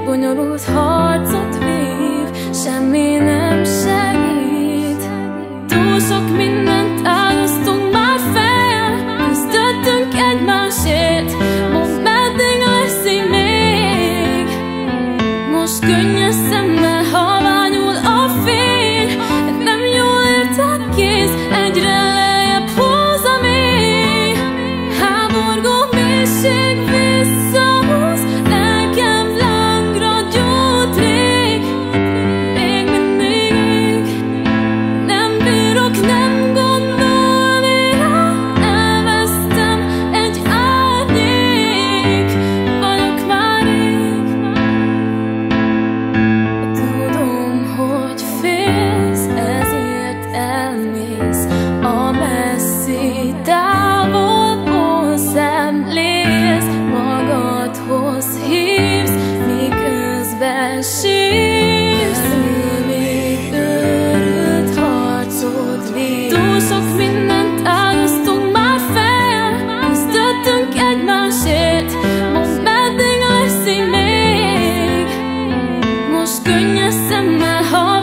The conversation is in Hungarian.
bonyolult harcot vív, semmi nem segít. Túl sok mindent áldoztunk már fel, küzdöttünk egymásért, mondd, meddig lesz így még. Most könnyes szemmel halványul a fény, de nem jól érted kéz, egyre lejjebb húz a mély. Háborgó mélység visszahúz, lelkem lángra gyújt rég. Még mindig ég, nem bírok nem gondolni rá, elvesztem egy árnyék, vagyok már rég. Tudom, hogy félsz, ezért elmész a messzi távolból, szemlélsz, magadhoz hívsz, miközben sírsz. Még őrült harcot vív. Túl sok mindent áldoztunk már fel, küzdöttünk egymásért, mondd, meddig lesz így még. Most könnyes szemmel